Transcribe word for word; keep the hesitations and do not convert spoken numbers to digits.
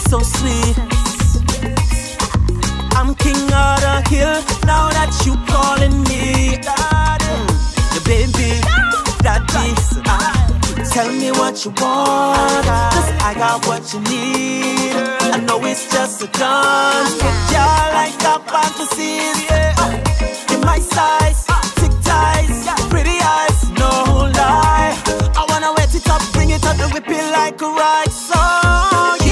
so sweet. I'm king of the hill, now that you calling me daddy. The baby, daddy. Tell me what you want, cause I got what you need. I know it's just a dance, but you're like a fantasy. Yeah. In my size, thick ties, pretty eyes, no lie. I wanna wet it up, bring it up and whip it like a ride song.